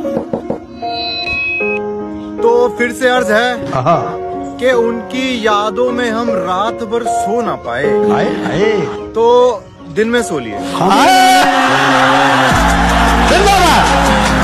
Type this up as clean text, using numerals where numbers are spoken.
तो फिर से अर्ज है कि उनकी यादों में हम रात भर सो ना पाए, तो दिन में सो लिए।